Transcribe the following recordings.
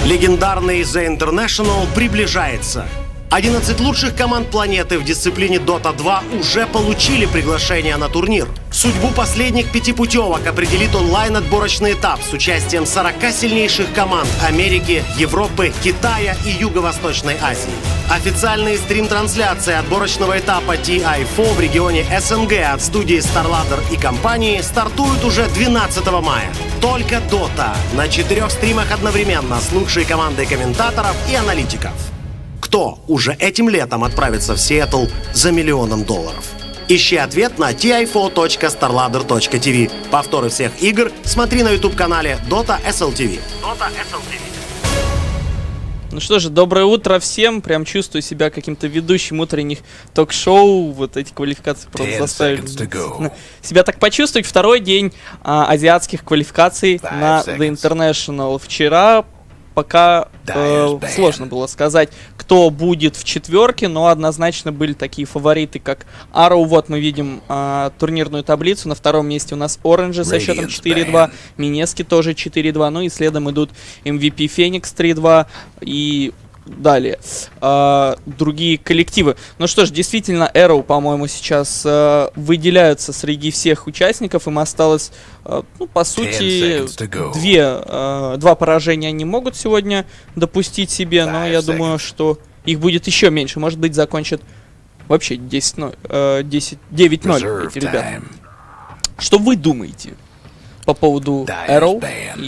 Легендарный The International приближается. 11 лучших команд планеты в дисциплине Dota 2 уже получили приглашение на турнир. Судьбу последних 5 путевок определит онлайн-отборочный этап с участием 40 сильнейших команд Америки, Европы, Китая и Юго-Восточной Азии. Официальные стрим-трансляции отборочного этапа TI4 в регионе СНГ от студии StarLadder и компании стартуют уже 12 мая. Только Dota на 4 стримах одновременно с лучшей командой комментаторов и аналитиков. Кто уже этим летом отправится в Сиэтл за $1 миллион? Ищи ответ на ti4.starladder.tv. Повторы всех игр смотри на YouTube-канале Dota SLTV. Ну что же, доброе утро всем. Прям чувствую себя каким-то ведущим утренних ток-шоу. Вот эти квалификации просто заставили себя так почувствовать. Второй день азиатских квалификаций на The International. Вчера пока сложно было сказать, кто будет в четверке, но однозначно были такие фавориты, как Arrow. Вот мы видим турнирную таблицу. На втором месте у нас Orange со счетом 4-2, Минески тоже 4-2, ну и следом идут MVP Phoenix 3-2 и далее другие коллективы. Ну что ж, действительно, Arrow, по-моему, сейчас выделяются среди всех участников. Им осталось, ну, по сути, два поражения они могут сегодня допустить себе, но я думаю, что их будет еще меньше. Может быть, закончат вообще 9-0 эти ребята. Что вы думаете по поводу Arrow?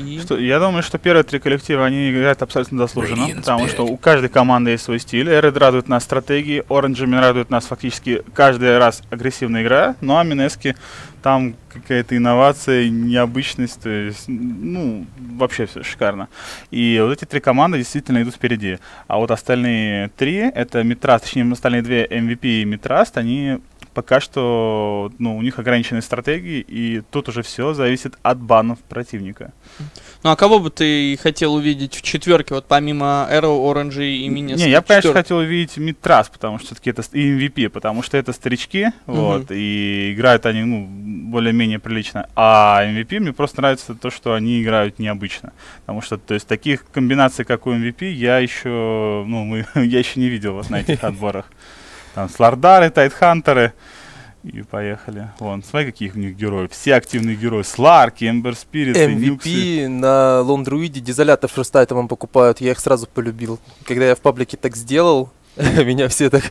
Я думаю, что первые 3 коллектива, они играют абсолютно заслуженно, потому что у каждой команды есть свой стиль. Red радует нас стратегией, Orange радует нас фактически каждый раз агрессивная игра, ну а Минески там какая-то инновация, необычность, то есть, ну, вообще все шикарно. И вот эти 3 команды действительно идут впереди. А вот остальные 3, это Митрас, точнее, остальные 2, MVP и Митраст, они пока что, ну, у них ограниченные стратегии, и тут уже все зависит от банов противника. Ну а кого бы ты хотел увидеть в четверке, вот помимо Arrow, Orange и Минески? Не, я, конечно, хотел увидеть Митрас, потому что все-таки это и MVP, потому что это старички, вот, и играют они, ну, более-менее прилично. А MVP мне просто нравится то, что они играют необычно. Потому что, то есть, таких комбинаций, как у MVP, я еще, ну, я еще не видел вот на этих отборах. Там Слардары, Тайтхантеры. И поехали. Вон, смотри, каких у них героев. Все активные герои. Сларки, Эмбер Спириты, MVP на Лон Друиде, Дизолятор фрустайтовым покупают. Я их сразу полюбил. Когда я в паблике так сделал, меня все так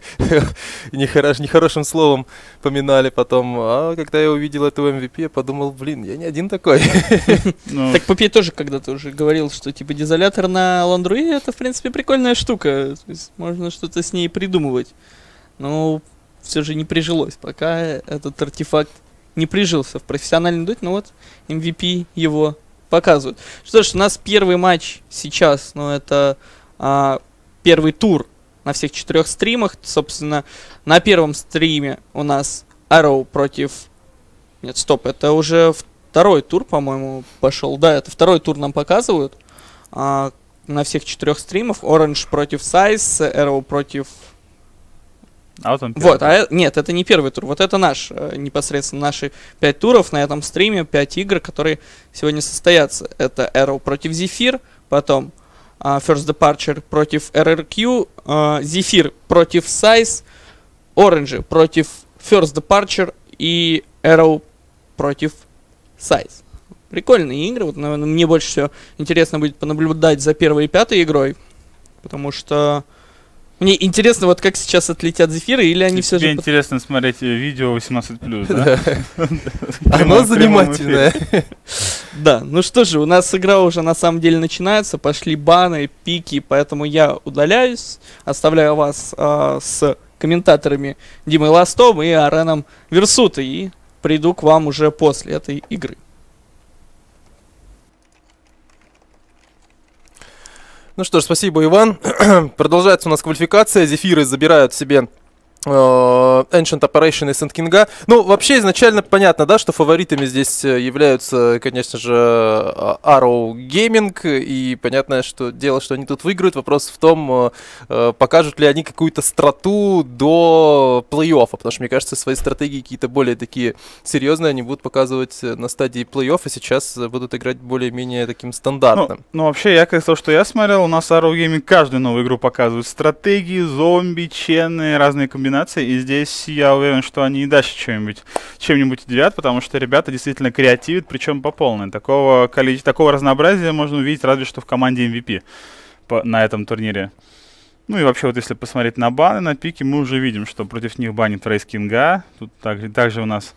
нехорошим словом поминали потом. А когда я увидел этого MVP, я подумал, блин, я не один такой. Так Попей тоже когда-то уже говорил, что типа Дизолятор на Лон Друиде это, в принципе, прикольная штука. То есть можно что-то с ней придумывать. Но все же не прижилось, пока этот артефакт не прижился в профессиональном доте, но вот MVP его показывают. Что ж, у нас первый матч сейчас, ну это первый тур на всех 4 стримах. Собственно, на первом стриме у нас Arrow против... Нет, стоп, это уже второй тур, по-моему, пошел. Да, это второй тур нам показывают на всех 4 стримах. Orange против Size, Arrow против... А вот он вот, нет, это не первый тур. Вот это наш, непосредственно наши 5 туров на этом стриме, 5 игр, которые сегодня состоятся. Это Arrow против Zephyr, потом First Departure против RRQ, Zephyr против Size, Orange против First Departure и Arrow против Size. Прикольные игры. Вот, наверное, мне больше всего интересно будет понаблюдать за 1-й и 5-й игрой, потому что мне интересно, вот как сейчас отлетят Зефиры, или они все же... Тебе интересно смотреть видео 18+, да? Оно занимательное. Да, ну что же, у нас игра уже на самом деле начинается, пошли баны, пики, поэтому я удаляюсь, оставляю вас с комментаторами Димой Ластом и Ареном Версутой, и приду к вам уже после этой игры. Ну что ж, спасибо, Иван. Продолжается у нас квалификация. Зефиры забирают себе Ancient Operation и Sand King. Ну, вообще, изначально понятно, да, что фаворитами здесь являются, конечно же, Arrow Gaming, и понятно, что дело, что они тут выиграют. Вопрос в том, покажут ли они какую-то страту до плей-оффа, потому что, мне кажется, свои стратегии какие-то более такие серьезные они будут показывать на стадии плей-оффа, сейчас будут играть более-менее таким стандартным. Ну, вообще, я как то, что я смотрел, у нас Arrow Gaming каждую новую игру показывают. Стратегии, зомби, чены, разные комбинации. И здесь я уверен, что они и дальше чем-нибудь удивят, потому что ребята действительно креативят, причем по полной. Такого разнообразия можно увидеть разве что в команде MVP на этом турнире. Ну и вообще, вот если посмотреть на баны, на пики, мы уже видим, что против них банит Рейс Кинга. Тут также у нас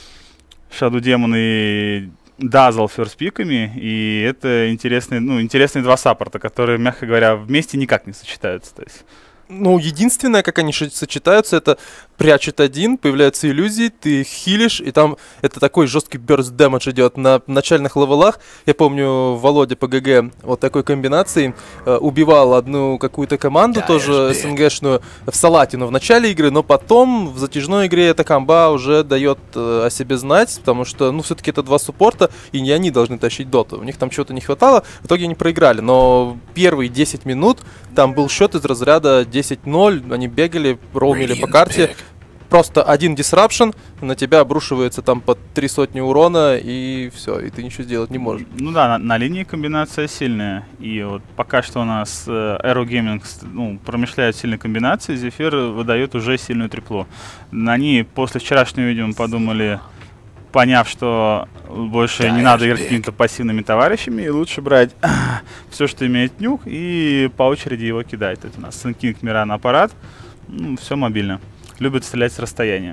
Shadow Demon и Dazzle ферстпиками, и это интересные два саппорта, которые, мягко говоря, вместе никак не сочетаются. То есть. Ну, единственное, как они сочетаются, это прячет один, появляются иллюзии, ты их хилишь, и там это такой жесткий burst damage идет на начальных левелах. Я помню, Володя по ГГ вот такой комбинацией убивал одну какую-то команду, тоже СНГшную, в Салатину в начале игры, но потом в затяжной игре эта комба уже дает о себе знать, потому что, ну, все-таки это два суппорта, и не они должны тащить доту. У них там чего-то не хватало, в итоге они проиграли. Но первые 10 минут там был счет из разряда 10-0, они бегали, роумили по карте. Просто один disruption, на тебя обрушивается там под 300 урона, и все, и ты ничего сделать не можешь. Ну да, на линии комбинация сильная. И вот пока что у нас Arrow Gaming промышляет сильной комбинацией, Зефир выдает уже сильную триплу. Они после вчерашнего, видимо, подумали, поняв, что больше не надо играть какими-то пассивными товарищами, и лучше брать все, что имеет нюк, и по очереди его кидать. Это у нас Sand King, Миран, аппарат. Все мобильно. Любят стрелять с расстояния.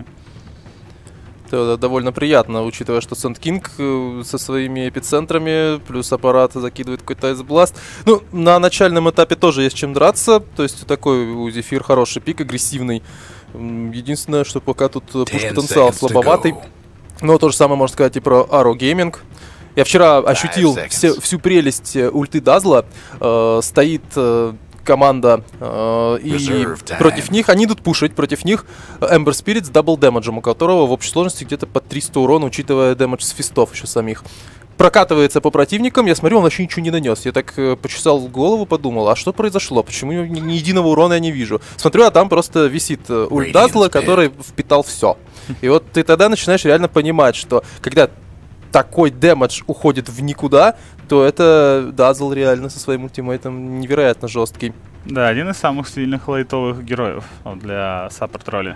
Это довольно приятно, учитывая, что Sand King со своими эпицентрами, плюс аппарат закидывает какой-то айсбласт. Ну, на начальном этапе тоже есть чем драться, то есть такой у Зефир хороший пик, агрессивный. Единственное, что пока тут пуш-потенциал слабоватый. Но то же самое можно сказать и про Arrow Gaming. Я вчера ощутил всю прелесть ульты Дазла. Стоит команда, и против них, они идут пушить, против них Ember Spirit с дабл дэмэджем, у которого в общей сложности где-то под 300 урона, учитывая дэмэдж с фистов еще самих. Прокатывается по противникам, я смотрю, он вообще ничего не нанес. Я так почесал голову, подумал, а что произошло? Почему ни единого урона я не вижу? Смотрю, а там просто висит ульт Дазла, который впитал все. И вот ты тогда начинаешь реально понимать, что когда такой дэмэдж уходит в никуда, то это Dazzle реально со своим ультимейтом невероятно жесткий. Да, один из самых сильных лайтовых героев для саппорт-роли.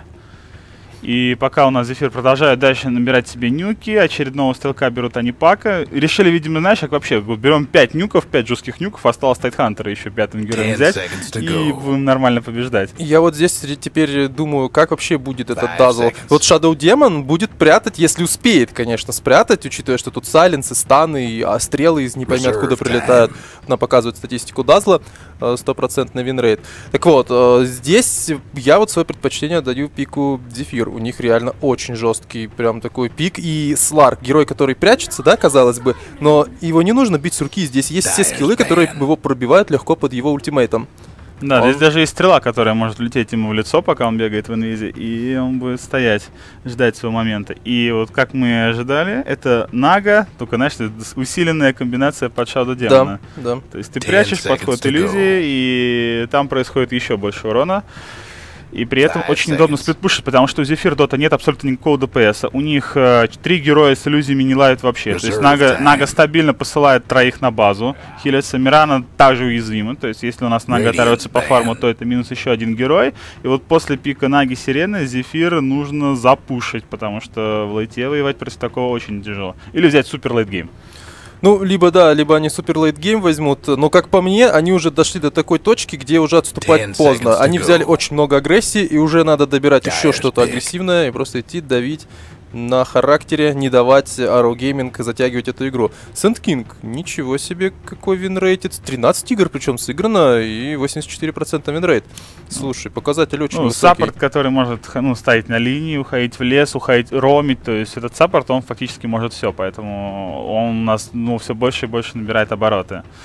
И пока у нас Зефир продолжает дальше набирать себе нюки, очередного стрелка берут они пака. Решили, видимо, знаешь, как вообще, вот берем 5 нюков, 5 жестких нюков, осталось Тайтхантера еще пятым героем взять, и будем нормально побеждать. Я вот здесь теперь думаю, как вообще будет этот Dazzle. Вот Shadow Demon будет прятать, если успеет, конечно, спрятать, учитывая, что тут сайленсы, станы, а стрелы из не пойми откуда прилетают. Нам показывает статистику Dazzle, 100% винрейт. Так вот, здесь я вот свое предпочтение даю пику Зефир. У них реально очень жесткий прям такой пик. И Сларк, герой, который прячется, да, казалось бы, но его не нужно бить с руки. Здесь есть все скиллы, которые его пробивают легко под его ультимейтом. Да, здесь даже есть стрела, которая может влететь ему в лицо, пока он бегает в инвизе, и он будет стоять, ждать своего момента. И вот как мы ожидали, это Нага, только, знаешь, усиленная комбинация под Shadow Demon. Да. То есть ты прячешь, подход иллюзии, и там происходит еще больше урона. И при этом очень удобно сплитпушить, потому что у Зефир Дота нет абсолютно никакого ДПС. У них 3 героя с иллюзиями не лают вообще. То есть Нага стабильно посылает 3 на базу. Хилится. Мирана также уязвима. То есть если у нас Нага оторвется по фарму, то это минус еще один герой. И вот после пика Наги Сирены Зефир нужно запушить, потому что в лейте воевать против такого очень тяжело. Или взять супер лейтгейм. Ну, либо да, либо они супер лейт гейм возьмут, но как по мне, они уже дошли до такой точки, где уже отступать поздно. Они взяли очень много агрессии, и уже надо добирать еще что-то агрессивное, и просто идти давить на характере, не давать Arrow Gaming затягивать эту игру. Sand King, ничего себе, какой винрейтед. 13 игр причем сыграно, и 84% винрейт. Слушай, показатель очень высокий. Саппорт, который может стоять на линии, уходить в лес, уходить, ромить, то есть этот саппорт, он фактически может все, поэтому он у нас все больше и больше набирает обороты.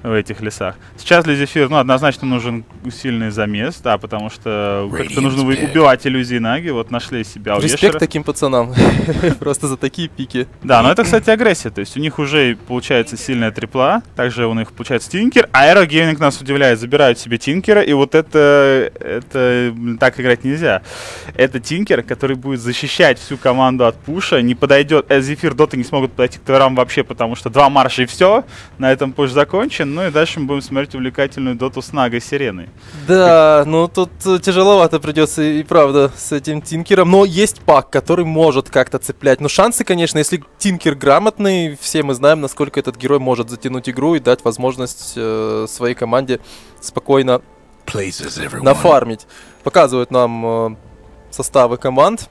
в этих лесах. Сейчас для Зефира, ну, однозначно нужен сильный замес, да, потому что как-то нужно убивать иллюзии Наги, вот нашли себя у Респект Вешера. таким пацанам, просто за такие пики. Да, но это, кстати, агрессия, то есть у них уже получается сильная трипла, также у них получается Тинкер, а Aero Gaming нас удивляет, забирают себе Тинкера, и вот это так играть нельзя. Это Тинкер, который будет защищать всю команду от пуша, не подойдет, Зефир, Дота не смогут подойти к тверам вообще, потому что 2 марша и все, на этом пуш закончен, ну и дальше мы будем смотреть увлекательную Доту с Нагой Сиреной. Да, ну тут тяжеловато придется и правда с этим Тинкером, но есть пак, который может как-то цеплять. Но шансы, конечно, если Тинкер грамотный, все мы знаем, насколько этот герой может затянуть игру и дать возможность своей команде спокойно нафармить. Показывают нам составы команд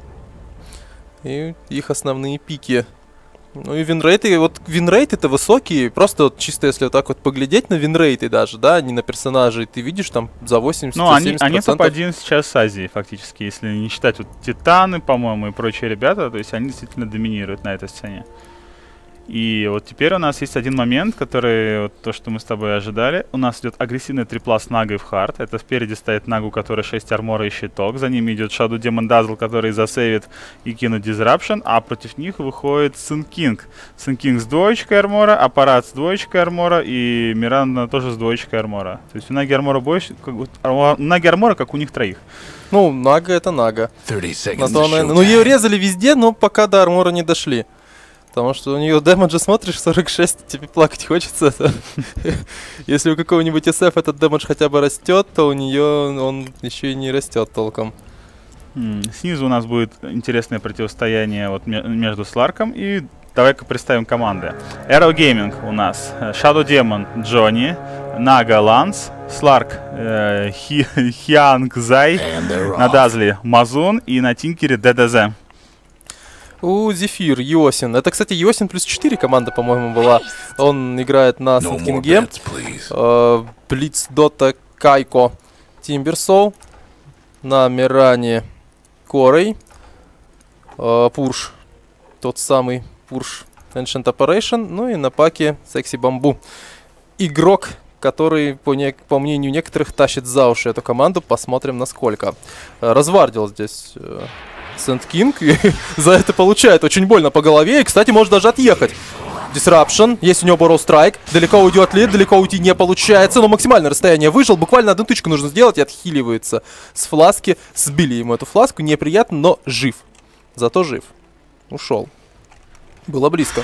и их основные пики. Ну и винрейты, вот винрейты-то высокие, просто вот чисто если вот так вот поглядеть на винрейты даже, да, не на персонажей, ты видишь там за 80-70%. Ну, они топ-1 сейчас с Азии фактически, если не считать вот Титаны, по-моему, и прочие ребята, то есть они действительно доминируют на этой сцене. И вот теперь у нас есть один момент, который, вот то, что мы с тобой ожидали. У нас идет агрессивная трипла с Нагой в хард. Это спереди стоит Нагу, который 6 армора и щиток. За ними идет Shadow Demon Dazzle, который засейвит и кинут Disruption. А против них выходит Sun King. Sun King с 2 армора, Аппарат с 2 армора и Миранда тоже с 2 армора. То есть у Наги армора больше, Наги армора как у них троих. Ну, Нага это Нага. Ну, ее резали везде, но пока до армора не дошли. Потому что у нее дэмэджа смотришь 46, тебе плакать хочется. Если у какого-нибудь SF этот дэмэдж хотя бы растет, то у нее он еще и не растет толком. Снизу у нас будет интересное противостояние вот между Сларком и давай-ка представим команды. Aero Gaming у нас, Shadow Demon Джонни, Нага Ланс, Сларк Хианг Зай, на Дазле Мазун и на Тинкере ДДЗ. У Зефир, Йосин. Это, кстати, Йосин плюс 4 команда, по-моему, была. Он играет на Сэнкинге. Блиц, Дота, Кайко, Тимберсоу. На Миране Корей. Пурш. Тот самый Пурш Ancient Operation. Ну и на паке Секси Бамбу. Игрок, который, по мнению некоторых, тащит за уши эту команду. Посмотрим, насколько. Развардил здесь... Сент Кинг, и за это получает очень больно по голове, и, кстати, может даже отъехать. Disruption, есть у него Borrow Strike, далеко уйдет ли, далеко уйти не получается, но максимальное расстояние выжил, буквально одну тычку нужно сделать и отхиливается с фласки. Сбили ему эту фласку, неприятно, но жив. Зато жив. Ушел. Было близко.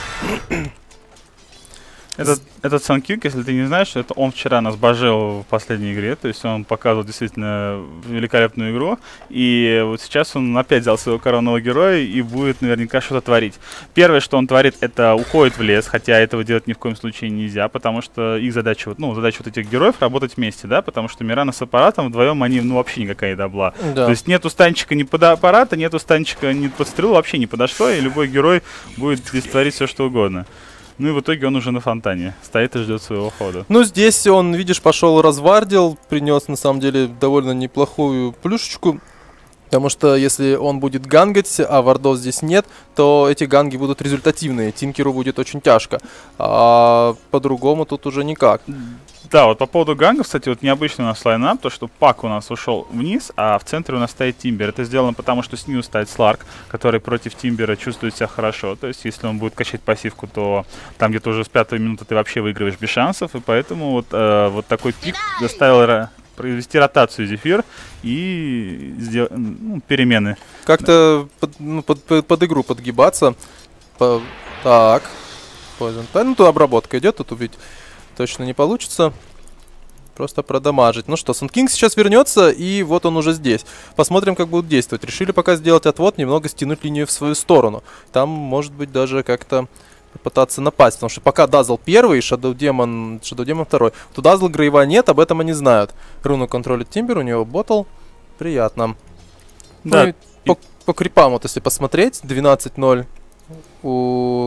Этот Sun King, если ты не знаешь, это он вчера нас божил в последней игре, то есть он показывал действительно великолепную игру, и вот сейчас он опять взял своего коронного героя и будет наверняка что-то творить. Первое, что он творит, это уходит в лес, хотя этого делать ни в коем случае нельзя, потому что их задача, вот, ну, задача вот этих героев работать вместе, да, потому что Мирана с Аппаратом вдвоем они, ну, вообще никакая еда была. Да. То есть нету станчика ни под Аппарата, нету станчика ни под стрелу, вообще не подошло, и любой герой будет здесь творить все, что угодно. Ну и в итоге он уже на фонтане стоит и ждет своего хода. Ну здесь он, видишь, пошел развардил, принес на самом деле довольно неплохую плюшечку. Потому что если он будет гангать, а вардов здесь нет, то эти ганги будут результативные. Тинкеру будет очень тяжко. А по-другому тут уже никак. Да, вот по поводу гангов, кстати, вот необычный у нас лайнап, то что пак у нас ушел вниз, а в центре у нас стоит Тимбер. Это сделано потому, что снизу стоит Сларк, который против Тимбера чувствует себя хорошо. То есть, если он будет качать пассивку, то там где-то уже с 5-й минуты ты вообще выигрываешь без шансов. И поэтому вот такой пик заставил произвести ротацию Зефир и сделать перемены. Как-то под игру подгибаться. Так. Ну, тут обработка идет, тут убить точно не получится. Просто продамажить. Ну что, Sun King сейчас вернется, и вот он уже здесь. Посмотрим, как будут действовать. Решили пока сделать отвод, немного стянуть линию в свою сторону. Там, может быть, даже как-то попытаться напасть. Потому что пока Dazzle первый, Shadow Demon второй. Тут Dazzle Грейва нет, об этом они знают. Руну контролит Тимбер, у него ботл. Приятно. Да. Ну, по крипам, вот если посмотреть, 12-0 у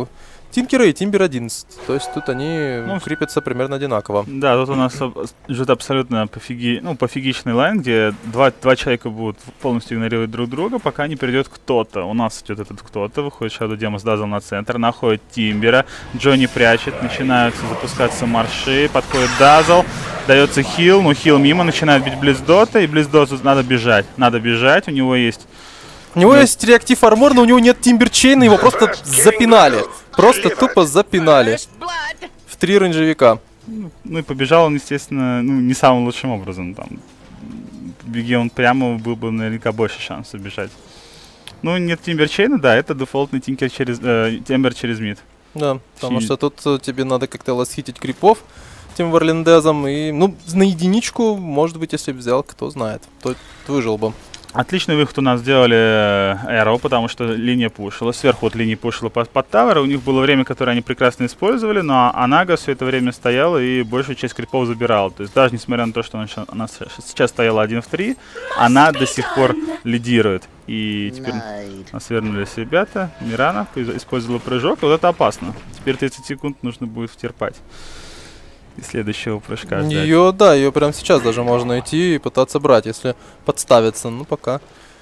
Тинкеры и Тимбер 11. То есть тут они крепятся примерно одинаково. Да, тут у нас ждет абсолютно пофигичный лайн, где два человека будут полностью игнорировать друг друга, пока не придет кто-то. У нас идет этот кто-то, выходит Shadow Demon с Dazzle на центр, находит Тимбера, Джонни прячет, начинаются запускаться марши, подходит Dazzle, дается хил, но хил мимо, начинает бить Близдота, и Близдоту надо бежать, у него есть... У него есть реактив армор, но у него нет Тимберчейна, его просто запинали. Просто тупо запинали. В 3 рейнджевика. Ну и побежал он, естественно, не самым лучшим образом. Там. Беги он прямо, был бы наверняка больше шансов бежать. Ну, нет Тимберчейна, да, это дефолтный Тимбер через мид. Да, потому что тут тебе надо как-то ласхитить крипов тем Варлендезом. И, на единичку, может быть, если бы взял, кто знает, то выжил бы. Отличный выход у нас сделали Arrow, потому что линия пушила. Сверху от линии пушила под тавер. У них было время, которое они прекрасно использовали, но Анага все это время стояла и большую часть крипов забирала. То есть даже несмотря на то, что она сейчас стояла 1 в 3, она до сих пор лидирует. И теперь нас вернулись ребята. Мирана использовала прыжок. Вот это опасно. Теперь 30 секунд нужно будет втерпать. И следующего прыжка ждать. Ее прямо сейчас даже можно идти и пытаться брать, если подставиться. Ну, пока.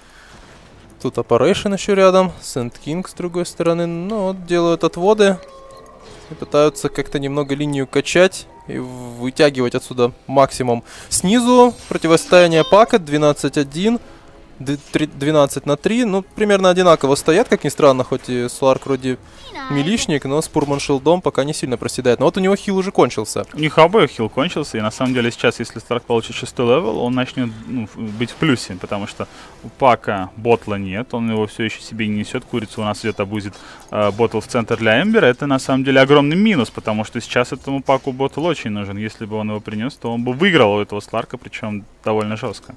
Тут Operation еще рядом. Сент Кинг с другой стороны. Делают отводы. И пытаются как-то немного линию качать и вытягивать отсюда максимум. Снизу противостояние Пака 12-1. 12 на 3, примерно одинаково стоят, как ни странно, хоть и Сларк вроде милишник, но с Пурман Шилдом пока не сильно проседает. Но вот у него хил уже кончился. У них обоих хил кончился, и на самом деле сейчас, если Сларк получит 6-й левел, он начнет быть в плюсе, потому что у Пака ботла нет, он его все еще себе не несет, курица у нас идет, обузит ботл в центр для Эмбера. Это на самом деле огромный минус, потому что сейчас этому Паку ботл очень нужен. Если бы он его принес, то он бы выиграл у этого Сларка, причем довольно жестко.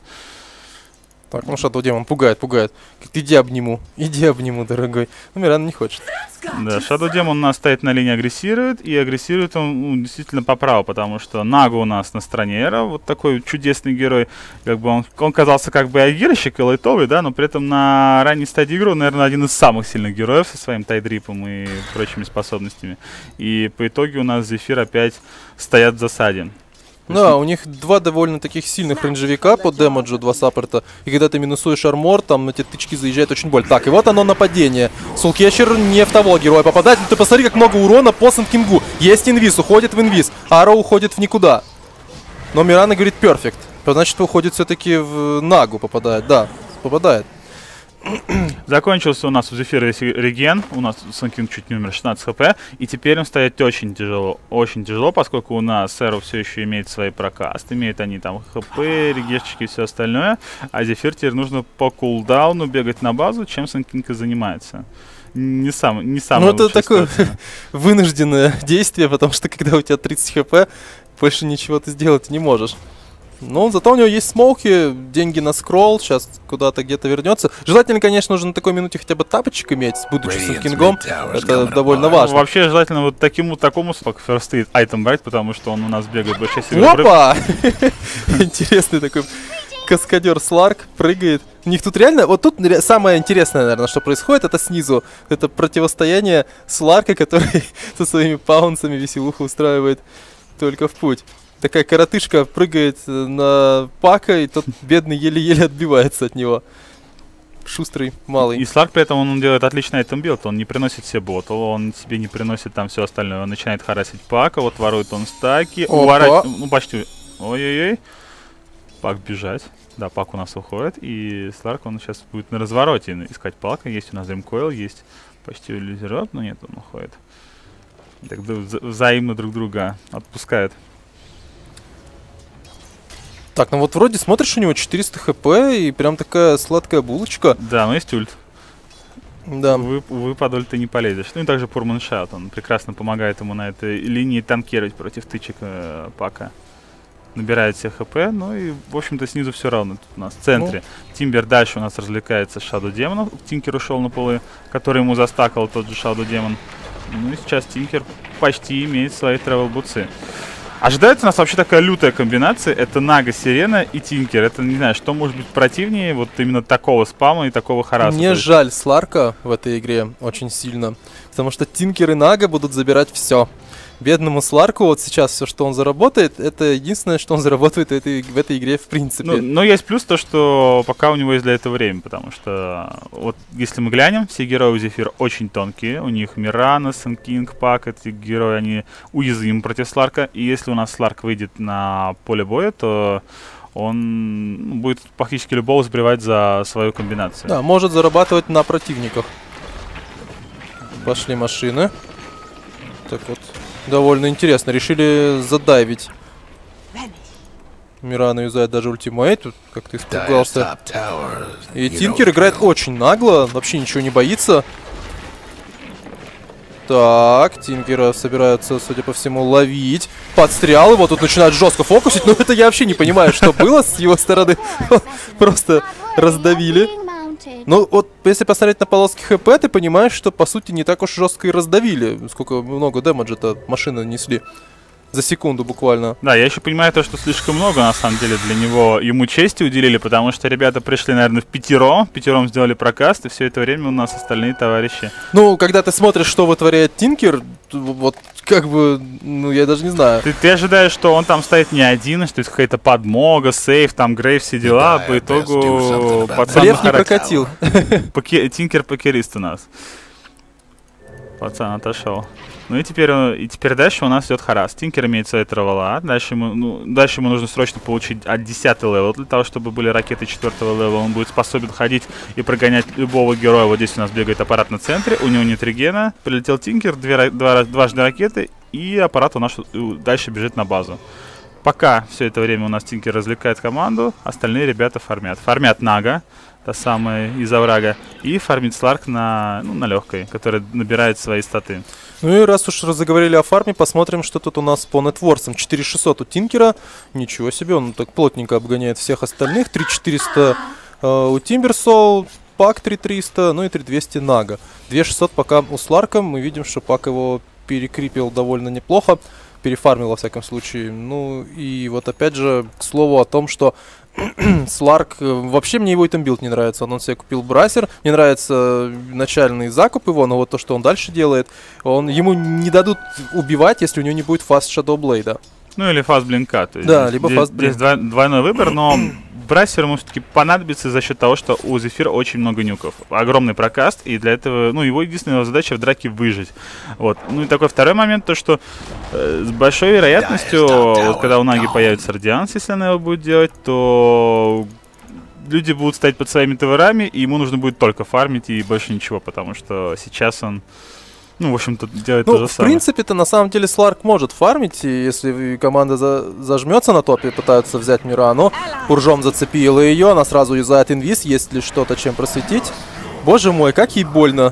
Так, Shadow Demon пугает. Иди обниму, дорогой. Но Мирана не хочет. Да, Shadow Demon у нас стоит на линии, агрессирует. И агрессирует он действительно по праву, потому что Нага у нас на стороне Эра. Вот такой чудесный герой. Как бы он казался как бы агирщик и лайтовый, да, но при этом на ранней стадии игры он, наверное, один из самых сильных героев со своим тайдрипом и прочими способностями. И по итоге у нас Зефир опять стоят в засаде. Да, у них 2 довольно таких сильных рейнджевика по дэмэджу, 2 саппорта. И когда ты минусуешь армор, там на те тычки заезжает очень больно. Так, и вот оно нападение. Soulcatcher не в того героя попадает. Ты посмотри, как много урона по Сент Кингу. Есть инвиз, уходит в инвиз. Арроу уходит в никуда. Но Мирана говорит перфект. Значит, уходит все-таки в Нагу, попадает. Да, попадает. Закончился у нас у Зефира реген, у нас Сэн Кинг чуть не умер, 16 хп, и теперь им стоять очень тяжело, поскольку у нас Эро все еще имеет свои прокасты, имеют они там хп, регешечки и все остальное, а Зефир теперь нужно по кулдауну бегать на базу, чем Сэн Кинг и занимается. Не самое это такое вынужденное действие, потому что когда у тебя 30 хп, больше ничего ты сделать не можешь. Ну, зато у него есть смоуки, деньги на скролл, сейчас куда-то где-то вернется. Желательно, конечно, уже на такой минуте хотя бы тапочек иметь, будучи Сент Кингом. Это довольно важно. Вообще, желательно вот такому first item брать, потому что он у нас бегает большая сила. Опа! Интересный такой каскадер Сларк прыгает. У них тут реально, вот тут самое интересное, наверное, что происходит, это снизу. Это противостояние Сларка, который со своими паунсами веселуху устраивает только в путь. Такая коротышка прыгает на Пака, и тот бедный еле-еле отбивается от него. Шустрый, малый. И Сларк при этом он делает отличный айтем-билд. Он не приносит себе ботл, он себе не приносит там все остальное. Он начинает харасить Пака, вот ворует он стаки. Почти. Ой-ой-ой. Пак бежать. Да, Пак у нас уходит. И Сларк, он сейчас будет на развороте искать Пака. Есть у нас Dreamcoil, есть почти иллюзион, но нет, он уходит. Так взаимно друг друга отпускают. Так, ну вот вроде смотришь, у него 400 хп и прям такая сладкая булочка. Да, но есть ульт. Да. Увы, под ульт ты не полезешь. Ну и также Purman Shot, он прекрасно помогает ему на этой линии танкировать против тычек Пака. Набирает все хп, ну и, в общем-то, снизу все равно. Тут у нас в центре. Тимбер дальше у нас развлекается с Shadow Demon. Тинкер ушел на полы, который ему застакал тот же Shadow Demon. Ну и сейчас Тинкер почти имеет свои тревел-бутсы. Ожидается у нас вообще такая лютая комбинация. Это Нага, Сирена и Тинкер. Это, не знаю, что может быть противнее вот именно такого спама и такого хараса. Мне жаль Сларка в этой игре очень сильно. Потому что Тинкер и Нага будут забирать все. Бедному Сларку вот сейчас все, что он заработает, это единственное, что он заработает в этой игре в принципе. Но есть плюс то, что пока у него есть для этого время, потому что вот если мы глянем, все герои у Зефира очень тонкие, у них Мирана, Сэн Кинг, Пак, эти герои, они уязвимы против Сларка, и если у нас Сларк выйдет на поле боя, то он будет практически любого сбривать за свою комбинацию. Да, может зарабатывать на противниках. Пошли машины. Так вот. Довольно интересно. Решили задайвить. Мирана юзает даже ультимейт. Как ты испугался. И Тинкер играет очень нагло. Вообще ничего не боится. Так, Тинкера собираются, судя по всему, ловить. Подстрял его. Тут начинают жестко фокусить. Но это я вообще не понимаю, что было с его стороны. Просто раздавили. Ну, вот, если посмотреть на полоски ХП, ты понимаешь, что, по сути, не так уж жестко и раздавили. Сколько много дэмэджа-то машины нанесли. За секунду буквально. Да, я еще понимаю то, что слишком много, на самом деле, для него. Ему чести уделили, потому что ребята пришли, наверное, в пятером сделали прокаст, и все это время у нас остальные товарищи. Ну, когда ты смотришь, что вытворяет Тинкер, вот, как бы, ну, я даже не знаю. Ты ожидаешь, что он там стоит не один, что это какая-то подмога, сейф, там, Грейв, все дела, по итогу пацан Реф не прокатил. Тинкер покерист у нас. Пацан отошел. Ну и теперь дальше у нас идет харас. Тинкер имеет свои травела. Дальше ему нужно срочно получить от 10 левел. Для того, чтобы были ракеты 4 левела, он будет способен ходить и прогонять любого героя. Вот здесь у нас бегает аппарат на центре. У него нет регена. Прилетел Тинкер, дважды ракеты. И аппарат у нас дальше бежит на базу. Пока все это время у нас Тинкер развлекает команду. Остальные ребята фармят. Фармят Нага, та самая из оврага. И фармит Сларк на легкой, которая набирает свои статы. Ну и раз уж заговорили о фарме, посмотрим, что тут у нас по нетворсам. 4600 у Тинкера. Ничего себе, он так плотненько обгоняет всех остальных. 3400 у Тимберсоул, Пак 3300, ну и 3200 Нага. 2600 пока у Сларка. Мы видим, что Пак его перекрипил довольно неплохо. Перефармил, во всяком случае. Ну и вот опять же, к слову о том, что Сларк, вообще мне его итембилд не нравится. Он себе купил брасер, мне нравится начальный закуп его, но вот то, что он дальше делает, ему не дадут убивать, если у него не будет фаст Shadow Blade. Ну или фаст блинка. Да, либо фаст блинк. Здесь двойной выбор, но брасер ему все-таки понадобится за счет того, что у Зефира очень много нюков. Огромный прокаст, и для этого, его единственная задача в драке выжить. Вот. Ну и такой второй момент, то что с большой вероятностью, вот когда у Наги появится Радианс, если она его будет делать, то люди будут стоять под своими товарами, и ему нужно будет только фармить и больше ничего, потому что сейчас он... в общем-то, делает то же самое. В принципе-то, на самом деле, Сларк может фармить, и если команда зажмется на топе и пытаются взять Мирану, Уржом зацепила ее, она сразу юзает инвиз, есть ли что-то, чем просветить. Боже мой, как ей больно.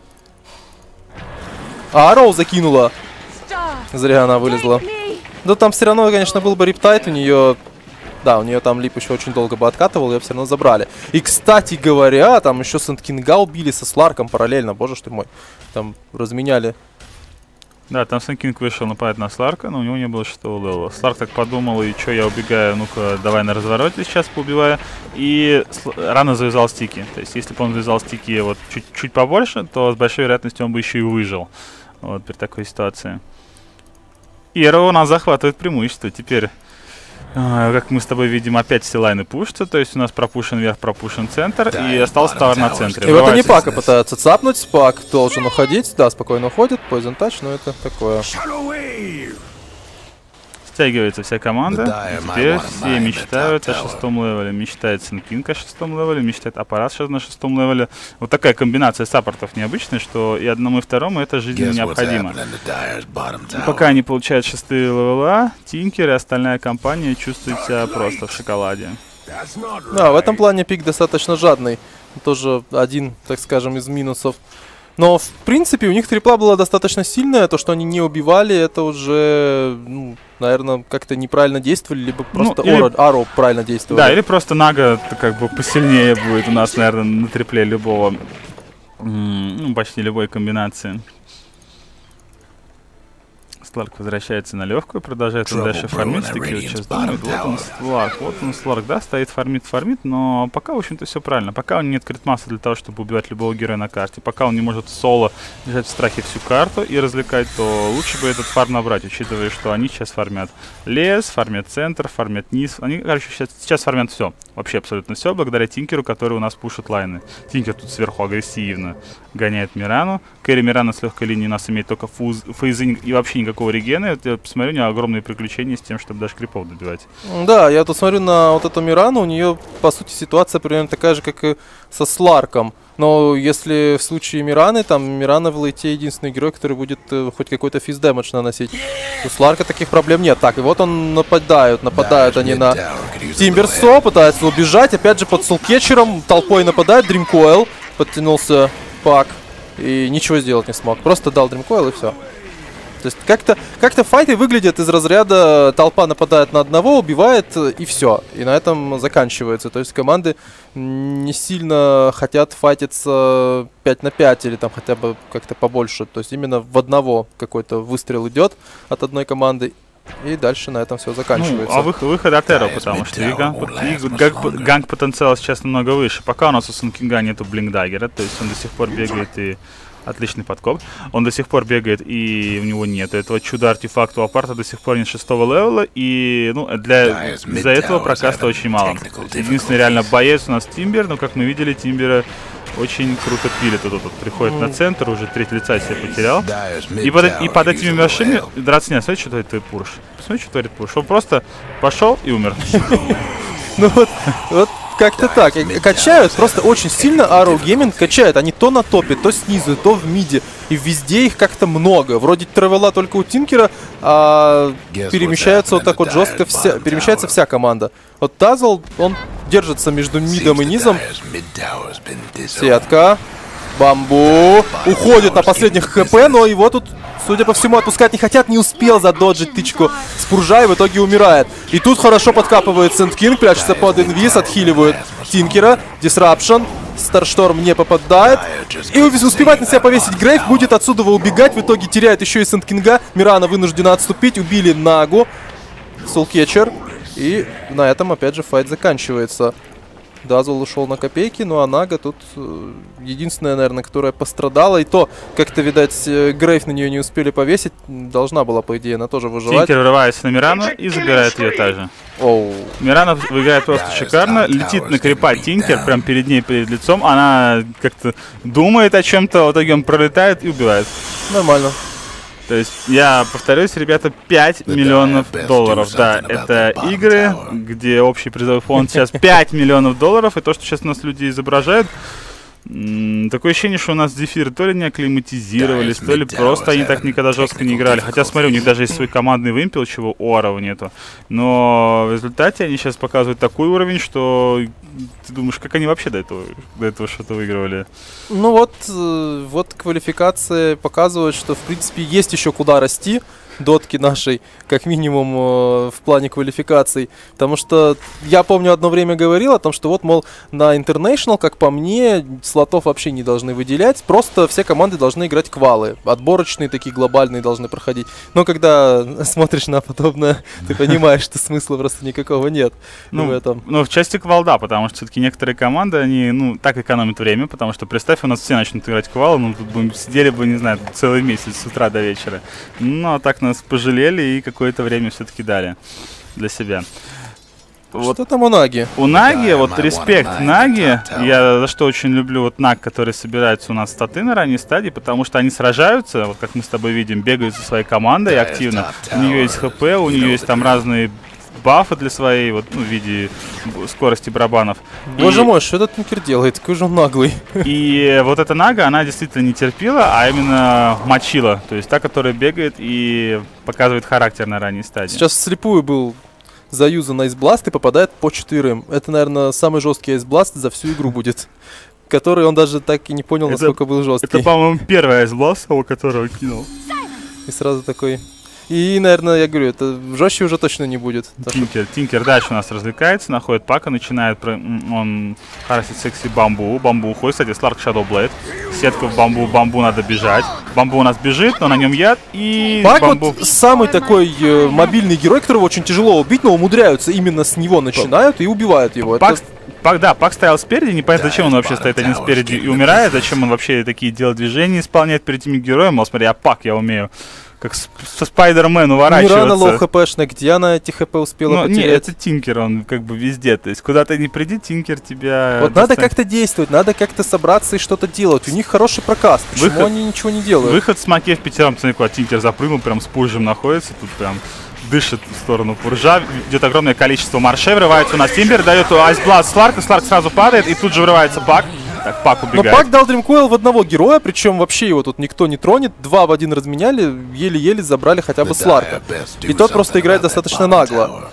А Роу закинула. Зря она вылезла. Да там все равно, конечно, был бы рептайт у нее... Да, у нее там лип еще очень долго бы откатывал, ее все равно забрали. И, кстати говоря, там еще Сэнд Кинга убили со Сларком параллельно. Боже ж ты мой. Там разменяли. Да, там Сэнд Кинг вышел нападать на Сларка, но у него не было 6-го левела. Сларк так подумал, и что, я убегаю, ну-ка, давай на развороте сейчас поубиваю. И рано завязал стики. То есть, если бы он завязал стики вот чуть побольше, то с большой вероятностью он бы еще и выжил. Вот при такой ситуации. И Эро у нас захватывает преимущество. Теперь... как мы с тобой видим, опять все лайны пушатся, то есть у нас пропушен вверх, пропушен центр, и остался товар на центре. И вот они Пака пытаются цапнуть, Пак должен уходить, да, спокойно уходит, Poison Touch, но это такое. Стягивается вся команда, теперь все мечтают о 6-м левеле, мечтает Сэн Кинг о 6-м левеле, мечтает аппарат сейчас на 6-м левеле. Вот такая комбинация саппортов необычная, что и одному, и второму это жизненно необходимо. И пока они получают 6-е левела, Тинкер и остальная компания чувствует себя просто в шоколаде. Да, в этом плане пик достаточно жадный, тоже один, так скажем, из минусов. Но, в принципе, у них трипла была достаточно сильная. To, что они не убивали, это уже, наверное, как-то неправильно действовали, либо просто Аро правильно действовали. Да, или просто Нага как бы посильнее будет у нас, наверное, на трипле любого, почти любой комбинации. Сларк возвращается на легкую, продолжает он дальше фармить. Такие вот сейчас думают, вот он Сларк, да, стоит, фармит, но пока, в общем-то, все правильно. Пока у него нет крит-массы для того, чтобы убивать любого героя на карте, пока он не может соло держать в страхе всю карту и развлекать, то лучше бы этот фарм набрать, учитывая, что они сейчас фармят лес, фармят центр, фармят низ. Они, короче, сейчас фармят все, вообще абсолютно все, благодаря Тинкеру, который у нас пушит лайны. Тинкер тут сверху агрессивно гоняет Мирану. Кэрри Мирана с легкой линии у нас имеет только фейзинг и вообще никакого регена. Я посмотрю, у нее огромные приключения с тем, чтобы даже крипов добивать. Да, я тут смотрю на вот эту Мирану, у нее, по сути, ситуация примерно такая же, как и со Сларком. Но если в случае Мираны, там Мирана в лейте единственный герой, который будет хоть какой-то физ-дэмэдж наносить. У Сларка таких проблем нет. Так, и вот он нападают они на Тимберсо, пытаются убежать. Опять же под солкетчером толпой нападают. Дримкоил, подтянулся Пак и ничего сделать не смог. Просто дал Дримкоил и все. То есть как-то файты выглядят из разряда толпа нападает на одного, убивает и все. И на этом заканчивается. То есть команды не сильно хотят файтиться 5 на 5 или там хотя бы как-то побольше. То есть именно в одного какой-то выстрел идет от одной команды. И дальше на этом все заканчивается. Ну, а выход от Эро, потому что ганг потенциал сейчас намного выше. Пока у нас у Сан Кинга нету блинкдаггера, то есть он до сих пор бегает и... Отличный подкоп. Он до сих пор бегает, и у него нет этого чудо-артефакта у апарта, до сих пор нет 6-го левела, и ну, из-за этого прокаста очень мало. Единственный реально боец у нас Тимбер, но как мы видели, Тимбера очень круто пилит. Тут приходит на центр, уже треть лица себе потерял. И под этими машинами драться не смотри, что творит твой Пурш. Посмотри, что творит Пурш. Он просто пошел и умер. Ну вот как-то так. Качают просто очень сильно. Arrow Gaming качает. Они то на топе, то снизу, то в миде. И везде их как-то много. Вроде тревела только у Тинкера, а перемещается вот так вот жестко перемещается вся команда. Вот Dazzle, он держится между мидом и низом. Сетка. Бамбу. Уходит на последних хп, но его тут, судя по всему, отпускать не хотят. Не успел задоджить тычку Спуржа и в итоге умирает. И тут хорошо подкапывает Сент Кинг, прячется под инвиз, отхиливают Тинкера. Дисрапшн. Старшторм не попадает. И успевает на себя повесить Грейв, будет отсюда убегать. В итоге теряет еще и Сент Кинга. Мирана вынуждена отступить. Убили Нагу. Soulcatcher. И на этом опять же файт заканчивается. Dazzle ушел на копейки, ну а Нага тут единственная, наверное, которая пострадала. И то, как-то, видать, Грейв на нее не успели повесить. Должна была, по идее, она тоже выживать. Тинкер врывается на Мирану и забирает ее также. Мирана выиграет просто шикарно. Летит на крипа Тинкер, прям перед ней, перед лицом. Она как-то думает о чем-то, в итоге он пролетает и убивает. Нормально. То есть, я повторюсь, ребята, 5 миллионов долларов. Да, это игры, где общий призовой фонд сейчас 5 миллионов долларов. И то, что сейчас у нас люди изображают, такое ощущение, что у нас Зефир то ли не акклиматизировались, то ли просто они так никогда жестко не играли. Хотя, смотри, у них даже есть свой командный вымпел, чего у Арова нету. Но в результате они сейчас показывают такой уровень, что ты думаешь, как они вообще до этого что-то выигрывали? Ну вот квалификация показывает, что в принципе есть еще куда расти. Дотки нашей, как минимум, в плане квалификаций. Потому что я помню, одно время говорил о том, что вот, мол, на International, как по мне, слотов вообще не должны выделять. Просто все команды должны играть квалы. Отборочные такие глобальные должны проходить. Но когда смотришь на подобное, ты понимаешь, что смысла просто никакого нет в этом. Ну, в части квал, да, потому что все-таки некоторые команды, они, так экономят время, потому что, представь, у нас все начнут играть квалы, тут бы сидели бы, не знаю, целый месяц с утра до вечера. Ну, а так нас пожалели и какое-то время все-таки дали для себя. Что там у Наги? У Наги, вот респект Наги. Я за что очень люблю вот Наг, которые собираются у нас статы на ранней стадии, потому что они сражаются, вот как мы с тобой видим, бегают со своей командой активно. У нее есть ХП, у нее есть там разные бафы для своей, вот, в виде скорости барабанов. Боже мой, что этот Тинкер делает? Какой же он наглый. И вот эта Нага, она действительно не терпила, а именно мочила. То есть та, которая бегает и показывает характер на ранней стадии. Сейчас вслепую был заюзан айсбласт и попадает по 4. Это, наверное, самый жесткий айсбласт за всю игру будет. Который он даже так и не понял, насколько был жесткий. Это, по-моему, первый айсбласт, у которого кинул. И сразу такой... И, наверное, я говорю, это жестче уже точно не будет. Тинкер дальше у нас развлекается, находит Пака, начинает он харасить секси Бамбу. Бамбу уходит, кстати, Сларк Shadow Blade. Сетка в Бамбу надо бежать. Бамбу у нас бежит, но на нем яд и Пак Бамбу... вот самый такой мобильный герой, которого очень тяжело убить, но умудряются именно с него начинают и убивают его. Пак стоял спереди, непонятно, зачем он вообще стоит один спереди и умирает, зачем он вообще такие делает движения, исполняет перед этими героем. Мол, смотри, Пак, я умею. Как со Спайдермен уворачиваться. Мирана лоу хпшная, где она эти хп успела потерять? Нет, это Тинкер, он как бы везде. То есть куда ты не приди, Тинкер тебя... Вот надо как-то действовать, надо как-то собраться и что-то делать. У них хороший прокаст, почему они ничего не делают? Выход с Маке в пятером, куда Тинкер запрыгнул, прям с пульжем находится, тут прям дышит в сторону Пуржа. Идет огромное количество маршей, врывается у нас Тимбер, дает Айсбласт Сларка, Сларк сразу падает, и тут же врывается Пак. Так, Пак убегает. Но Пак дал Дримкоил в одного героя, причем вообще его тут никто не тронет. 2 в 1 разменяли, еле-еле забрали хотя бы Сларка. И тот просто играет достаточно нагло.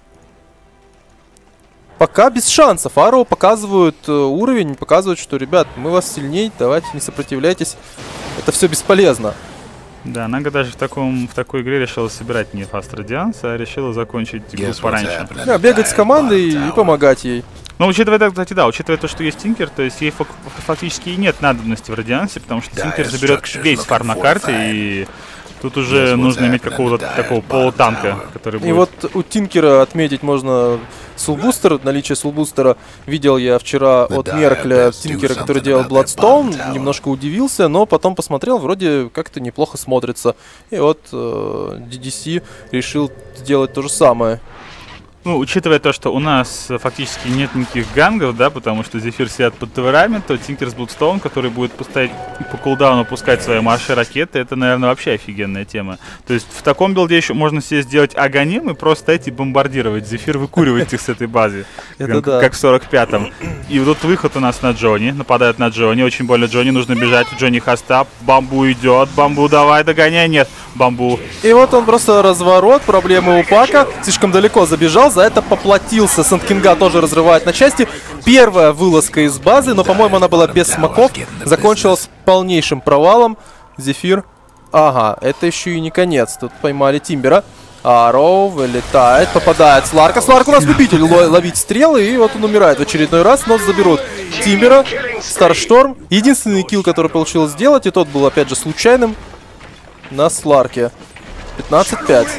Пока без шансов. Аро показывают уровень, показывают, что, ребят, мы вас сильнее, давайте не сопротивляйтесь. Это все бесполезно. Да, Нага даже в такой игре решила собирать не Fast Radiance, а решила закончить игру пораньше. Да, бегать с командой и помогать ей. Но учитывая это, кстати, да, учитывая то, что есть Тинкер, то есть ей фактически и нет надобности в Радиансе, потому что Тинкер заберет весь фарм на карте, и тут уже нужно иметь какого-то такого полутанка, который будет... И вот у Тинкера отметить можно сулбустер, наличие сулбустера. Видел я вчера от Меркля Тинкера, который делал Bloodstone, немножко удивился, но потом посмотрел, вроде как-то неплохо смотрится. И вот DDC решил сделать то же самое. Ну, учитывая то, что у нас фактически нет никаких гангов, да, потому что Зефир сидят под таверами, то Тинкер с Bloodstone, который будет поставить и по кулдауну пускать свои марши ракеты, это, наверное, вообще офигенная тема. То есть в таком билде еще можно себе сделать Аганим и просто эти бомбардировать. Зефир выкуривать их с этой базы, как в 45-м. И вот тут выход у нас на Джонни, нападают на Джонни, очень больно Джонни, нужно бежать, Джонни хастап, Бамбу идет, Бамбу давай, догоняй, нет, Бамбу. И вот он просто разворот, проблемы у Пака, слишком далеко забежал, за это поплатился. Сандкинга тоже разрывает на части. Первая вылазка из базы, но, по-моему, она была без смоков. Закончилась полнейшим провалом. Зефир. Ага, это еще и не конец. Тут поймали Тимбера. Аро вылетает, попадает Сларка. Сларк у нас любитель ловить стрелы, и вот он умирает в очередной раз, но заберут Тимбера. Старшторм. Единственный килл, который получилось сделать, и тот был, опять же, случайным на Сларке. 15-5.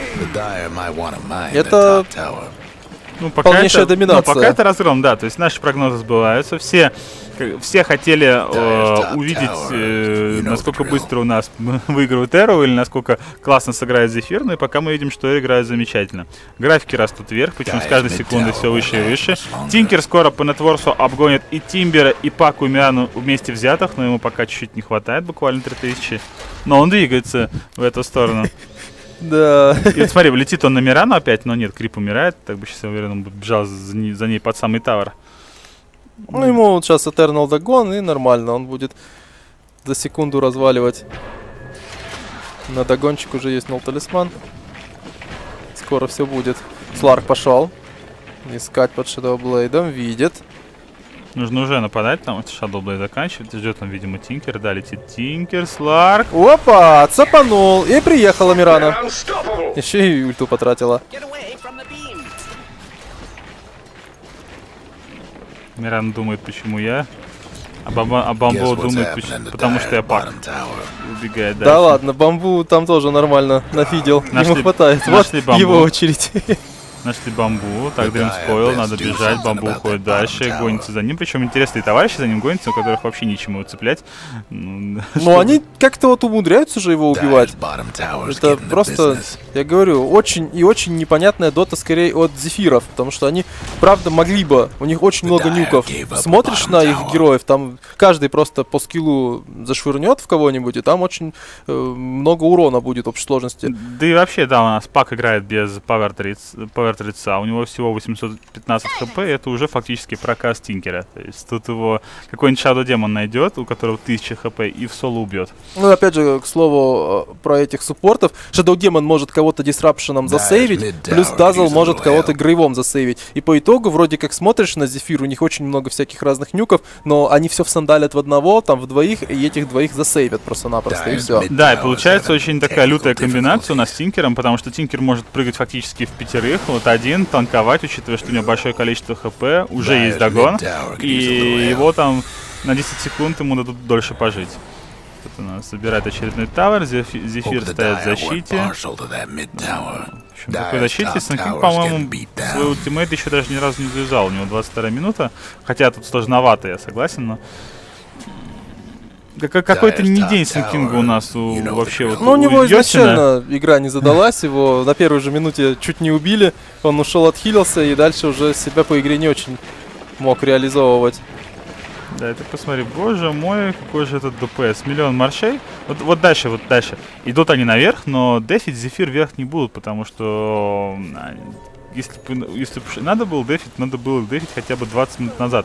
Это полнейшая доминация. Ну, пока это разгром, да. То есть наши прогнозы сбываются. Все хотели увидеть, насколько быстро у нас выигрывает Эру, или насколько классно сыграет Зефир. Ну и пока мы видим, что играет замечательно. Графики растут вверх, причем с каждой секундой все выше и выше. Тинкер скоро по нетворсу обгонит и Тимбера, и Паку, и Мирану вместе взятых, но ему пока чуть-чуть не хватает, буквально 3000. Но он двигается в эту сторону. Да. И вот смотри, летит он на Мирану опять, но нет, Крип умирает. Так бы сейчас, уверен, он бы бежал за ней под самый тавер. Ну, ему вот сейчас Eternal догон, и нормально. Он будет за секунду разваливать. На догончик уже есть нол талисман. Скоро все будет. Сларк пошел. Искать под Shadowblade. Видит. Нужно уже нападать, потому что Shadowblade заканчивается. Ждет он, видимо, Тинкер. Да, летит Тинкер, Сларк. Опа, цапанул. И приехала Мирана. Еще и ульту потратила. Миран думает, почему я. А Бамбу думает, потому что я Пак. Убегает дальше. Да ладно, Бамбу там тоже нормально нафидел. Ему хватает. Вот его очередь. Нашли Бамбу. Так, Дримскойл, надо бежать. Бамбу уходит дальше, гонится за ним. Причем интересные товарищи за ним гонятся, у которых вообще нечему цеплять. Но они как-то вот умудряются же его убивать. Это просто, я говорю, очень и очень непонятная дота скорее от Зефиров. Потому что они, правда, могли бы. У них очень много нюков. Смотришь на их героев, там каждый просто по скиллу зашвырнет в кого-нибудь, и там очень много урона будет в общей сложности. Да и вообще, да, у нас Пак играет без Power от лица. У него всего 815 хп, и это уже фактически проказ Тинкера. То есть тут его какой-нибудь Shadow Demon найдет, у которого 1000 хп, и в соло убьет. Ну, опять же, к слову, про этих суппортов. Shadow Demon может кого-то дисрапшеном засейвить, плюс Dazzle может кого-то грейвом засейвить. И по итогу, вроде как смотришь на Зефир, у них очень много всяких разных нюков, но они все всандалят в одного, там в двоих, и этих двоих засейвят просто-напросто, и все. Да, и получается очень такая лютая комбинация у нас с Тинкером, потому что Тинкер может прыгать фактически в пятерых, вот один, танковать, учитывая, что у него большое количество хп, уже есть догон, и его там на 10 секунд ему дадут дольше пожить. Тут у нас забирает очередной тавер, Зефир стоит в защите. В такой защите Сэн Кинг, по-моему, свой ультимейт еще даже ни разу не завязал, у него 22 минута, хотя тут сложновато, я согласен, но... Какой-то не день Сэн Кинга у нас вообще вот. Ну, у него изначально игра не задалась, его на первой же минуте чуть не убили, он ушел, отхилился и дальше уже себя по игре не очень мог реализовывать. Да, это посмотри, боже мой, какой же этот ДПС, миллион маршей. Вот дальше. Идут они наверх, но дефить Зефир вверх не будут, потому что если надо было дефить хотя бы 20 минут назад.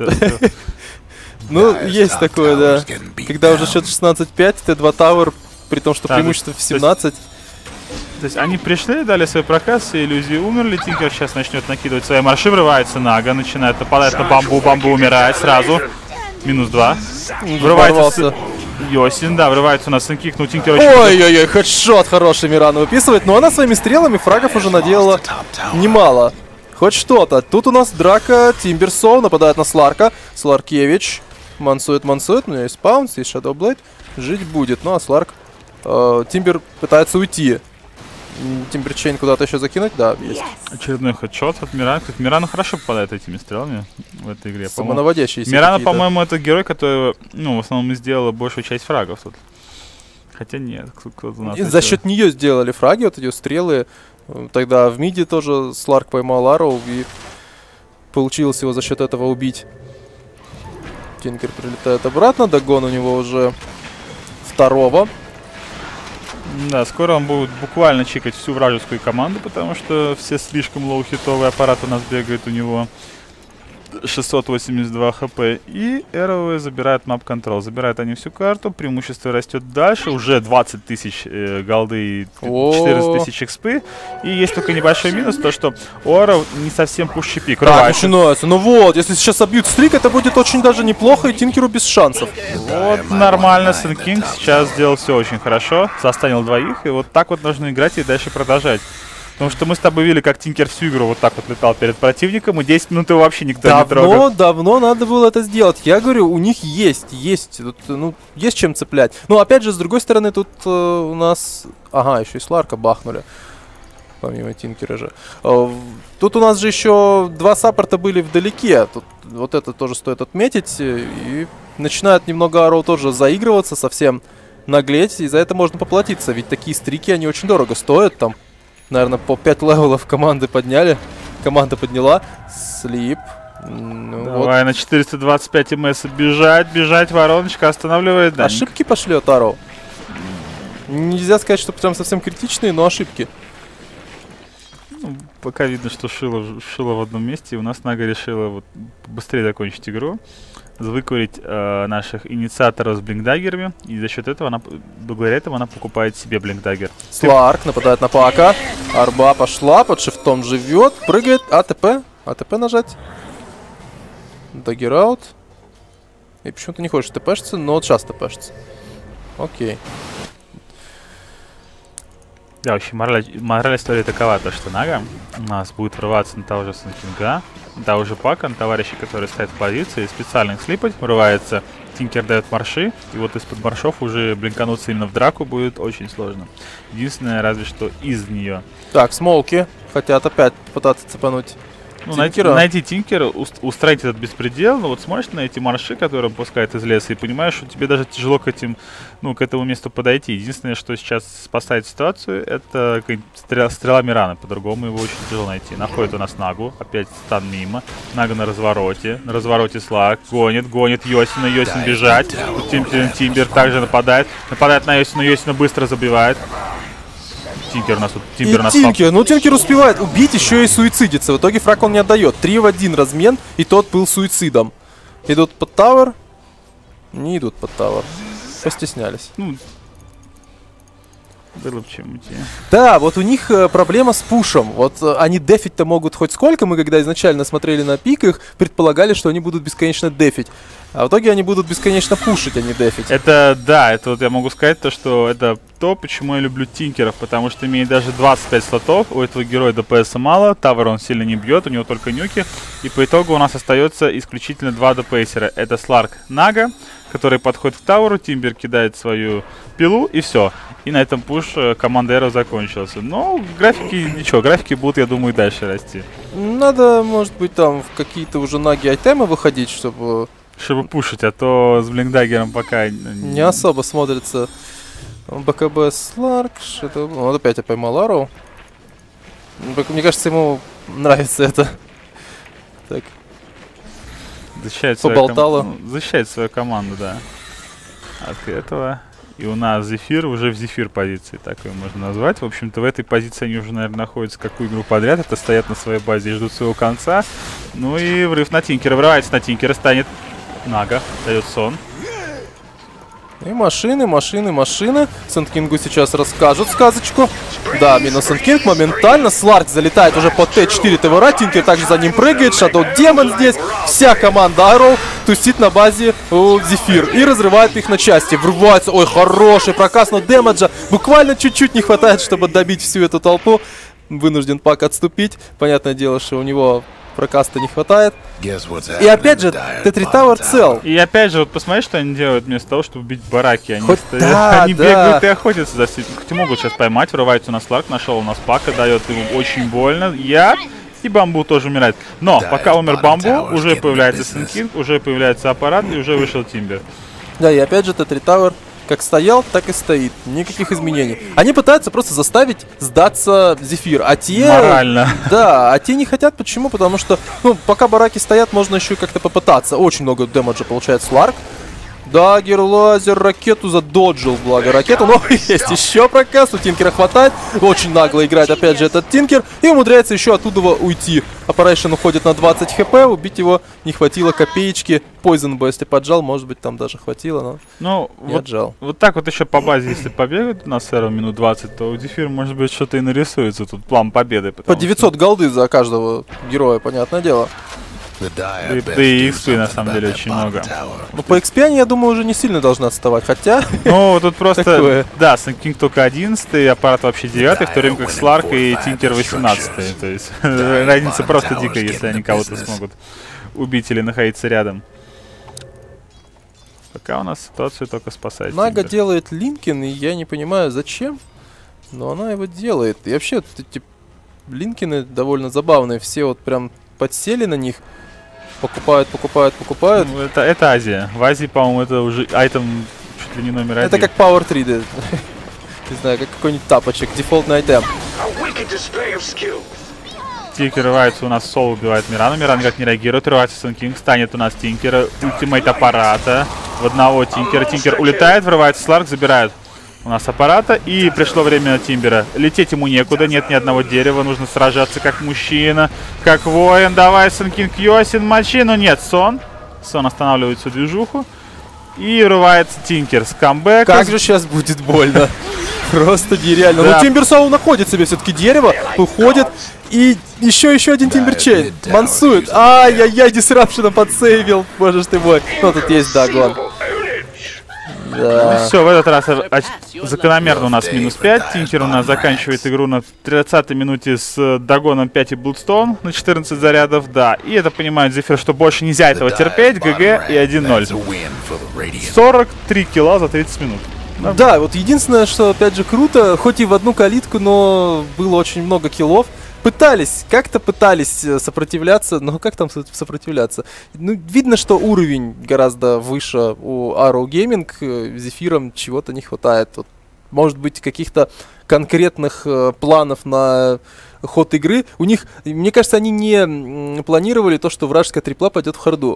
Ну, есть такое, да. Когда уже счет 16-5, Т2 Тауэр, при том, что преимущество в 17. То есть они пришли, дали свой проказ, все иллюзии умерли. Тинкер сейчас начнет накидывать свои марши, врывается Нага, начинает нападать на бамбу, бамбу умирает сразу. -2. Врывается Йосин, да, врывается у нас Сэн Кинг, но Тинкер очень... Ой-ой-ой, хедшот хороший Мирана выписывает, но она своими стрелами фрагов уже наделала немало. Хоть что-то. Тут у нас драка, Тимберсоу нападает на Сларка. Сларкевич мансует, у него есть паунс, есть Shadow Blade. Жить будет, ну а Сларк... Тимбер пытается уйти. Тимберчейн куда-то еще закинуть? Да, есть. Очередной хедшот от Мирана. Мирана хорошо попадает этими стрелами в этой игре. Самонаводящиеся. Мирана, по-моему, это герой, который, ну, в основном и сделал большую часть фрагов тут. Хотя нет, кто-то у нас... За счет нее сделали фраги, вот эти стрелы. Тогда в миде тоже Сларк поймал Арроу, и получилось его за счет этого убить. Тинкер прилетает обратно, догон у него уже второго. Да, скоро он будет буквально чекать всю вражескую команду, потому что все слишком лоу-хитовый аппарат у нас бегает у него. 682 хп. И Arrow забирает мап-контрол. Забирают они всю карту, преимущество растет дальше. Уже 20 тысяч голды и 14 тысяч экспы. И есть только небольшой минус, то что у Arrow не совсем пуши пик. Начинается. Ну вот, если сейчас обьют стрик, это будет очень даже неплохо, и Тинкеру без шансов. Вот, нормально, Сэн Кинг сейчас сделал все очень хорошо. Застанил двоих, и вот так вот нужно играть и дальше продолжать. Потому что мы с тобой видели, как Тинкер всю игру вот так вот летал перед противником, и 10 минут его вообще никто не трогал. Давно надо было это сделать. Я говорю, у них есть, ну, есть чем цеплять. Но опять же, с другой стороны, тут у нас... Ага, еще и Сларка бахнули. Помимо Тинкера же. Тут у нас же еще 2 саппорта были вдалеке. Тут, вот это тоже стоит отметить. И начинает немного Арроу тоже заигрываться, совсем наглеть. И за это можно поплатиться. Ведь такие стрики, они очень дорого стоят. Там, наверное, по 5 левелов команды подняли. Команда подняла. Слип. Ну, давай вот. На 425 МС бежать. Вороночка останавливает. Да, ошибки пошли от Арроу. Нельзя сказать, что прям совсем критичные, но ошибки. Ну, пока видно, что шило в одном месте. И у нас Нага решила вот быстрее закончить игру. Выкурить наших инициаторов с блинкдаггерами. И за счет этого, благодаря этому, она покупает себе блинкдаггер. Сларк нападает на Пака. Арба пошла, под шифтом живет, прыгает. АТП. АТП нажать. Даггер аут. И почему-то не хочешь ТПшиться, но вот сейчас ТПшится. Окей. Да, вообще мораль истории такова, то что Нага у нас будет врываться на того же Сэн Кинга, на того же Пака, на товарищей, которые стоят в позиции, специально их слипать, врывается, Тинкер дает марши, и вот из-под маршов уже блинкануться именно в драку будет очень сложно. Единственное, разве что из нее. Так, смолки хотят опять пытаться цепануть. Ну, найти Тинкера, устроить этот беспредел, но вот смотришь на эти марши, которые он пускает из леса, и понимаешь, что тебе даже тяжело к этому месту подойти. Единственное, что сейчас спасает ситуацию, это стрела Мирана, по-другому его очень тяжело найти. Находит у нас Нагу, опять стан мимо, Нага на развороте Сларк, гонит Йосина, Йосин бежать, Тимбер также нападает на Йосина, Йосина быстро забивает. Тинкер у нас тут. Тимбер у нас Тинкер, ну Тинкер успевает убить, еще и суицидится. В итоге фраг он не отдает. 3 в 1 размен, и тот был суицидом. Идут под тавер. Не идут под тавер. Постеснялись. Ну, было бы чем идти. Да, вот у них проблема с пушем. Вот они дефить-то могут хоть сколько. Мы когда изначально смотрели на пик их, предполагали, что они будут бесконечно дефить. А в итоге они будут бесконечно пушить, а не дефить. Это, да, это вот я могу сказать то, что это то, почему я люблю тинкеров. Потому что имеет даже 25 слотов. У этого героя ДПС мало. Тавер он сильно не бьет, у него только нюки. И по итогу у нас остается исключительно 2 ДПСера. Это Сларк Нага, который подходит к таверу, Тимбер кидает свою пилу и все. И на этом пуш команды Arrow закончился. Но графики, ничего, графики будут, я думаю, и дальше расти. Надо, может быть, там в какие-то уже наги айтемы выходить, чтобы... Чтобы пушить, а то с Блинкдаггером пока... Не особо смотрится. БКБ Сларк, что-то... Вот опять я поймал Arrow. Мне кажется, ему нравится это. Так. Защищает Поболтала. защищает свою команду, да. От этого. И у нас Зефир уже в Зефир позиции, так ее можно назвать. В общем-то, в этой позиции они уже, наверное, находятся какую игру подряд. Это стоят на своей базе и ждут своего конца. Ну и врыв на Тинкера. Врывается на Тинкера, станет Нага. Дает сон. И машины, машины, машины. Сэндкингу сейчас расскажут сказочку. Да, минус Сэндкинг моментально. Сларк залетает уже под Т4 ТВР. Тинкер также за ним прыгает. Shadow Demon здесь. Вся команда Arrow тусит на базе Зефир. И разрывает их на части. Врывается. Ой, хороший проказ, но дэмэджа буквально чуть-чуть не хватает, чтобы добить всю эту толпу. Вынужден Пак отступить. Понятное дело, что у него... Прокаста не хватает. И опять же, Т3 Tower цел. И опять же, вот посмотри, что они делают вместо того, чтобы бить бараки. Они, они бегают и охотятся за сетью. Хоть и могут сейчас поймать, врывается у нас Сларк, нашел у нас Пака, дает ему очень больно. И Бамбу тоже умирает. Но пока умер Бамбу, уже появляется Сэндкинг, уже появляется аппарат и уже вышел Тимбер. Да, и опять же Т3 Tower как стоял, так и стоит. Никаких изменений. Они пытаются просто заставить сдаться Зефир. А те... Морально. Да, а те не хотят. Почему? Потому что, ну, пока бараки стоят, можно еще как-то попытаться. Очень много дэмэджа получает Сларк. Даггер, лазер, ракету задоджил, благо ракету. Но есть еще проказ, у Тинкера хватает. Очень нагло играет опять же этот Тинкер. И умудряется еще оттуда уйти. Аппарейшн уходит на 20 хп, убить его не хватило копеечки. Poison бы, если поджал, может быть там даже хватило, но не отжал. Вот так вот еще по базе, если побегают на Сэро минут 20, то у Зефир может быть что-то и нарисуется. Тут план победы. По 900 голды за каждого героя, понятное дело. Да и XP на самом деле очень много. Ну по XP они, я думаю, уже не сильно должны отставать, хотя... Ну тут просто, да, Сэндкинг только 11-й, аппарат вообще 9-й, в то время как Сларк и Тинкер 18-й. То есть разница просто дикая, если они кого-то смогут убить или находиться рядом. Пока у нас ситуацию только спасает. Нага делает Линкен, и я не понимаю зачем, но она его делает. И вообще эти Линкены довольно забавные, все вот прям подсели на них. Покупают. Ну, это Азия. В Азии, по-моему, это уже айтем чуть ли не номер 1. Это как Power 3, да. Не знаю, как какой-нибудь тапочек, дефолтный айтем. Тинкер рвается у нас, Сол убивает Мирана. Миран никак не реагирует, рвается Сэндкинг, станет у нас Тинкера. Ультимейт аппарата в одного Тинкера. Тинкер улетает, врывается Сларк, забирает у нас аппарата. И пришло время Тимбера. Лететь ему некуда, нет ни одного дерева. Нужно сражаться как мужчина, как воин. Давай, Сэндкинг, Йосин, мочи. Но нет, Сон. Сон останавливает всю движуху. И врывается Тинкер с камбэком. Как же сейчас будет больно. Просто нереально. Да. Но Тимбер Соул находит себе все-таки дерево, уходит. И еще один Тимберчейн. Мансует. Ай-яй-яй, дисрапшена подсейвил. Боже ж ты мой. Ну тут есть Дагон. Да. Ну, все, в этот раз закономерно у нас минус 5. Тинкер у нас заканчивает игру на 30-й минуте с Дагоном 5 и Bloodstone на 14 зарядов. Да, и это понимает Зефир, что больше нельзя этого терпеть. ГГ и 1-0. 43 килла за 30 минут. Да, вот единственное, что опять же круто, хоть и в одну калитку, но было очень много киллов. Как-то пытались сопротивляться, но как там сопротивляться? Ну, видно, что уровень гораздо выше у Arrow Gaming, Зефирам чего-то не хватает. Вот, может быть, каких-то конкретных планов на ход игры. У них, мне кажется, они не планировали то, что вражеская трипла пойдет в харду.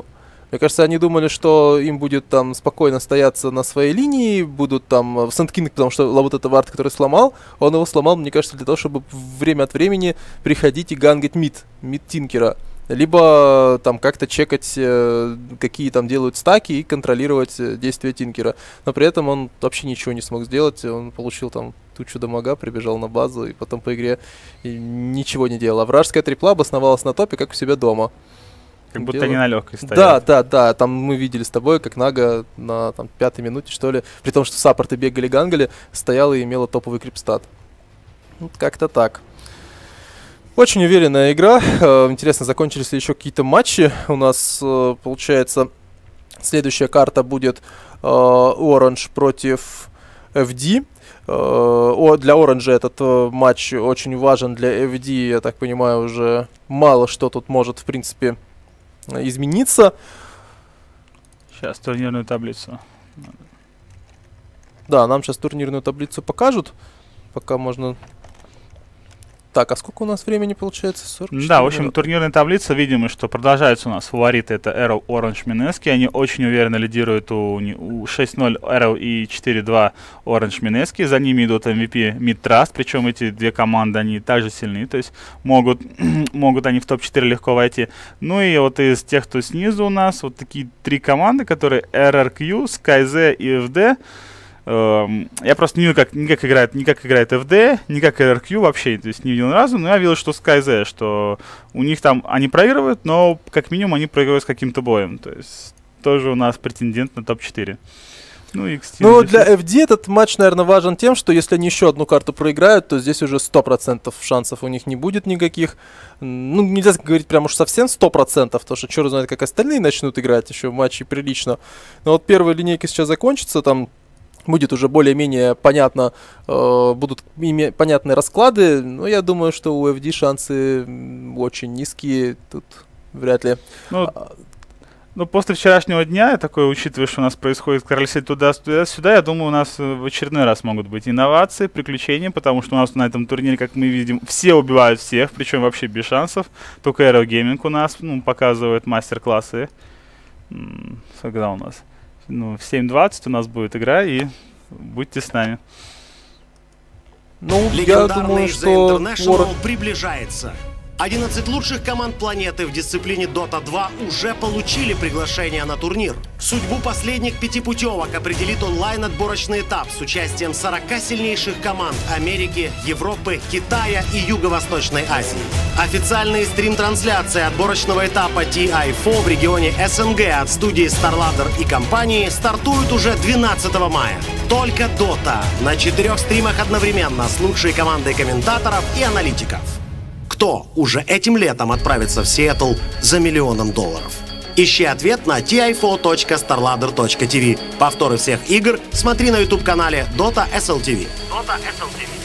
Мне кажется, они думали, что им будет там спокойно стояться на своей линии, будут там в Сэнд-Кинг, потому что вот этот вард, который сломал, он его сломал, мне кажется, для того, чтобы время от времени приходить и гангать мид Тинкера. Либо там как-то чекать, какие там делают стаки и контролировать действия Тинкера. Но при этом он вообще ничего не смог сделать. Он получил там тучу дамага, прибежал на базу и потом по игре ничего не делал. А вражеская трипла обосновалась на топе, как у себя дома. Как будто не на легкой стоят. Да. Там мы видели с тобой, как Нага на там, 5-й минуте, что ли, при том, что саппорты бегали-гангали, стояла и имела топовый крипстат. Вот как-то так. Очень уверенная игра. Интересно, закончились ли еще какие-то матчи. У нас, получается, следующая карта будет Orange против FD. Для Orange этот матч очень важен, для FD, я так понимаю, уже мало что тут может, в принципе, измениться. Сейчас турнирную таблицу. Да, нам сейчас турнирную таблицу покажут. Пока можно... Так, а сколько у нас времени получается? 44 да, в общем, турнирная таблица, видимо, что продолжаются у нас фавориты. Это Arrow, Orange, Mineski. Они очень уверенно лидируют у 6-0 Arrow и 4-2 Orange, Mineski. За ними идут MVP Mid Trust. Причем эти две команды, они также сильны. То есть могут они в топ-4 легко войти. Ну и вот из тех, кто снизу у нас, вот такие три команды, которые RRQ, SkyZ и FD. Я просто не видел, как играет FD, ни как RRQ вообще, то есть не видел ни разу, но я видел, что SkyZ, что у них там они проигрывают, но как минимум они проигрывают с каким-то боем, то есть тоже у нас претендент на топ-4. Ну, для FD этот матч, наверное, важен тем, что если они еще одну карту проиграют, то здесь уже 100% шансов у них не будет никаких. Ну, нельзя говорить прям уж совсем 100%, потому что черт знает, как остальные начнут играть еще в матче прилично. Но вот первая линейка сейчас закончится, там будет уже более-менее понятно, будут понятные расклады, но я думаю, что у FD шансы очень низкие, тут вряд ли. Ну, после вчерашнего дня, я такой, учитывая, что у нас происходит карусель туда-сюда, я думаю, у нас в очередной раз могут быть инновации, приключения, потому что у нас на этом турнире, как мы видим, все убивают всех, причем вообще без шансов. Только Aero Gaming у нас показывает мастер-классы. Когда у нас? В 7:20 у нас будет игра, и будьте с нами. Ну, я думаю, что International приближается. 11 лучших команд планеты в дисциплине Dota 2 уже получили приглашение на турнир. Судьбу последних 5 путевок определит онлайн-отборочный этап с участием 40 сильнейших команд Америки, Европы, Китая и Юго-Восточной Азии. Официальные стрим-трансляции отборочного этапа TI4 в регионе СНГ от студии StarLadder и компании стартуют уже 12 мая. Только Dota на 4 стримах одновременно с лучшей командой комментаторов и аналитиков. Кто уже этим летом отправится в Сиэтл за $1 миллион? Ищи ответ на ti4.starladder.tv. Повторы всех игр смотри на YouTube-канале Dota SLTV.